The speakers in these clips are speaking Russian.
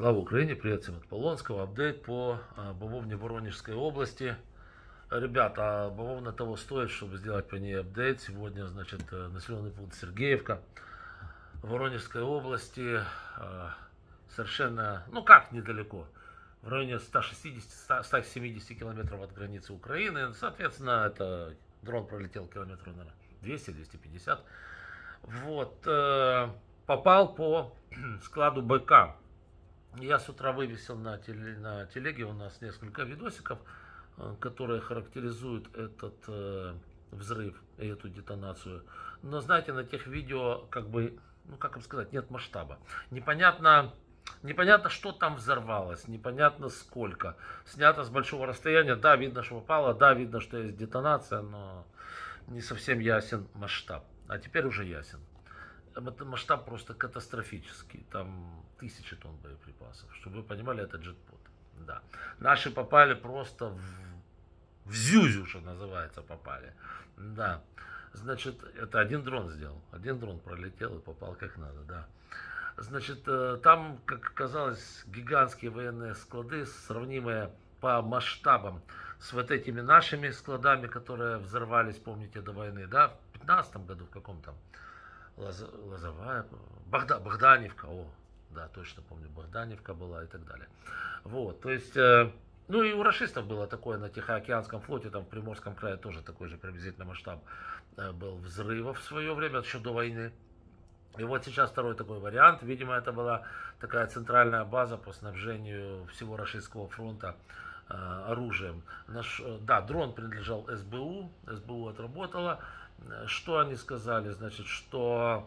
Слава Украине, привет всем от Полонского. Апдейт по бавовне Воронежской области. Ребята, бавовна того стоит, чтобы сделать по ней апдейт. Сегодня, значит, населенный пункт Сергеевка Воронежской области. Совершенно, ну как недалеко, в районе 160-170 километров от границы Украины. Соответственно, это дрон пролетел километров, наверное, 200-250. Вот, попал по складу БК. Я с утра вывесил на телеге у нас несколько видосиков, которые характеризуют этот взрыв и эту детонацию. Но знаете, на тех видео, как бы, ну как вам сказать, нет масштаба. Непонятно, что там взорвалось, непонятно сколько. Снято с большого расстояния, да, видно, что попало, да, видно, что есть детонация, но не совсем ясен масштаб. А теперь уже ясен. Масштаб просто катастрофический. Там 1000 тонн боеприпасов. Чтобы вы понимали, это джетпот. Да. Наши попали просто в зюзю, что называется, попали. Да. Значит, это один дрон сделал. Один дрон пролетел и попал как надо, да. Значит, там, как оказалось, гигантские военные склады, сравнимые по масштабам с вот этими нашими складами, которые взорвались, помните, до войны, да, в 15 году, в каком-то. Лозовая, Богданевка, да, точно помню, Богданевка была и так далее. Вот, то есть, ну и у рашистов было такое на Тихоокеанском флоте, там в Приморском крае тоже такой же приблизительно масштаб был взрывов в свое время, еще до войны. И вот сейчас второй такой вариант, видимо, это была такая центральная база по снабжению всего рашистского фронта оружием. Да, дрон принадлежал СБУ, СБУ отработала. Что они сказали? Значит, что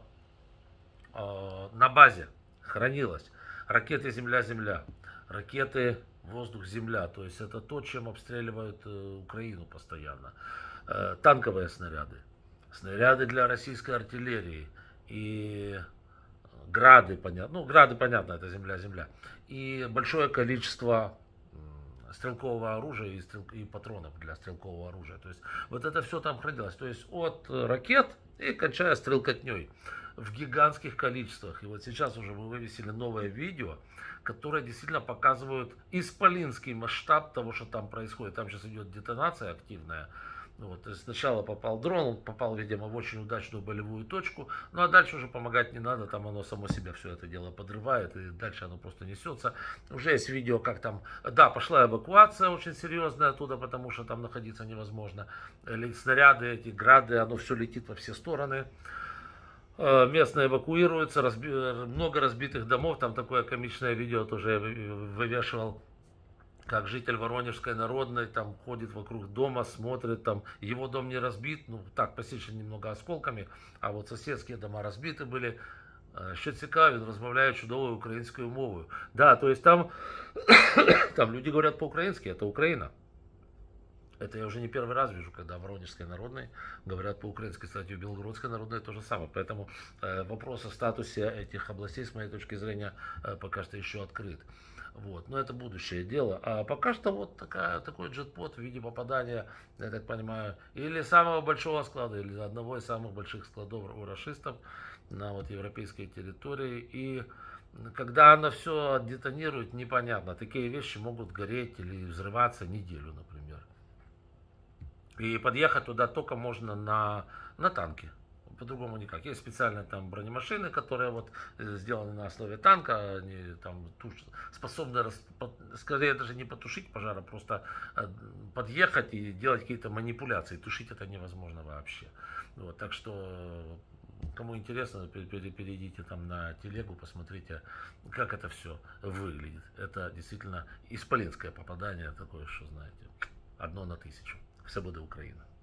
на базе хранилось ракеты Земля-Земля, ракеты Воздух-Земля. То есть это то, чем обстреливают Украину постоянно. Танковые снаряды, снаряды для российской артиллерии и грады, понятно. Ну, грады, понятно, это Земля-Земля. И большое количество стрелкового оружия и патронов для стрелкового оружия. То есть вот это все там хранилось. То есть от ракет и кончая стрелкотней в гигантских количествах. И вот сейчас уже мы вывесили новое видео, которое действительно показывает исполинский масштаб того, что там происходит. Там сейчас идет детонация активная. Вот, то есть сначала попал дрон, он попал, видимо, в очень удачную болевую точку, ну а дальше уже помогать не надо, там оно само себя все это дело подрывает, и дальше оно просто несется. Уже есть видео, как там, да, пошла эвакуация очень серьезная оттуда, потому что там находиться невозможно. Снаряды, эти грады, оно все летит во все стороны. Местные эвакуируются, много разбитых домов, там такое комичное видео тоже я вывешивал. Как житель Воронежской Народной там ходит вокруг дома, смотрит, там его дом не разбит, ну так, посечен немного осколками, а вот соседские дома разбиты были. Що цікаво, він розмовляє чудовою українською мовою. Да, то есть там люди говорят по-украински, это Украина. Это я уже не первый раз вижу, когда в Воронежской Народной говорят по-украински. Кстати, в Белгородской Народной то же самое. Поэтому вопрос о статусе этих областей, с моей точки зрения, пока что еще открыт. Вот. Но это будущее дело. А пока что вот такой джетпот в виде попадания, я так понимаю, или самого большого склада, или одного из самых больших складов у рашистов на вот европейской территории. И когда оно все детонирует, непонятно. Такие вещи могут гореть или взрываться неделю, например. И подъехать туда только можно на танке. По-другому никак. Есть специальные там бронемашины, которые вот сделаны на основе танка. Они там способны, скорее даже не потушить пожар, а просто подъехать и делать какие-то манипуляции. Тушить это невозможно вообще. Вот, так что, кому интересно, перейдите там на телегу, посмотрите, как это все выглядит. Это действительно исполинское попадание такое, что, знаете, 1 на 1000. Все буде Україна.